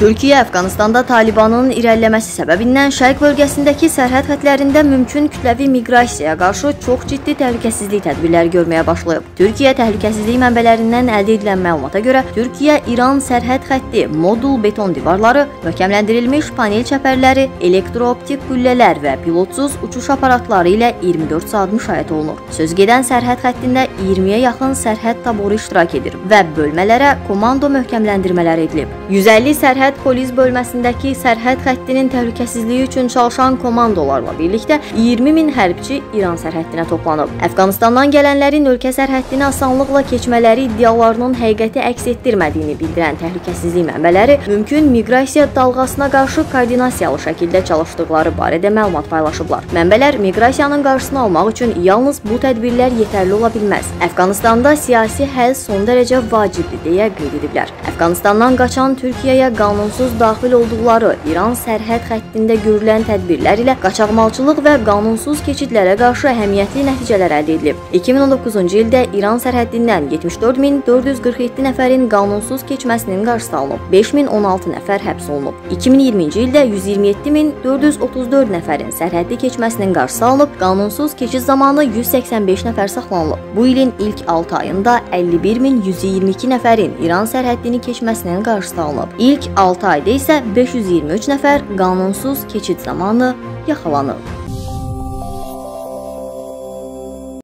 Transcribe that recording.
Türkiyə Əfqanistanda Talibanın irəliləməsi səbəbindən şərq bölgəsindəki sərhəd xətlərində mümkün kütləvi miqrasiyaya qarşı çox ciddi təhlükəsizlik tədbirləri görməyə başlayıb. Türkiyə təhlükəsizlik mənbələrindən əldə edilən məlumata görə Türkiyə-İran sərhəd xətti, modul beton divarları, möhkəmləndirilmiş panel çəpərləri, elektrooptik qüllələr və pilotsuz uçuş aparatları ilə 24 saat müşayiət olunur. Söz gedən sərhəd xəttində 20-yə yaxın sərhəd taboru iştirak edir və bölmələrə komando möhkəmləndirmələri edilib. 150 sərhəd polis bölməsindəki sərhəd xəttinin təhlükəsizliyi üçün çalışan komandolarla birlikdə 20 min hərbçi İran sərhəddinə toplanıb. Əfqanistandan gələnlərin ölkə sərhəddini asanlıqla keçmələri iddialarının həqiqəti əks etdirmədiyini bildirən təhlükəsizlik mənbələri mümkün miqrasiya dalğasına qarşı koordinasiyalı şəkildə çalışdıqları barədə məlumat paylaşıblar. Mənbələr miqrasiyanın qarşısını almaq üçün yalnız bu tədbirlər yetərli ola bilməz. Əfqanistanda siyasi həll son dərəcə vacibdir deyə qeyd ediblər. Əfqanistandan qaçan Türkiyəyə qanunsuz daxil olduqları İran sərhəd xəttində görülən tədbirlər ilə qaçaqmalçılıq və qanunsuz keçidlərə qarşı əhəmiyyətli nəticələr əldə edilib. 2019-cu ildə İran sərhəddindən 74.447 nəfərin qanunsuz keçməsinin qarşısı alınıb. 5.016 nəfər həbs olunub. 2020-ci ildə 127.434 nəfərin sərhəddi keçməsinin qarşısı alınıb. Qanunsuz keçid zamanı 185 nəfər saxlanılıb. Bu ilin ilk 6 ayında 51.122 nəfərin İran sərhəddini keçməsinin qarşısı alınıb. İlk 6 ayda isə 523 nəfər qanunsuz keçid zamanı yaxalanıb.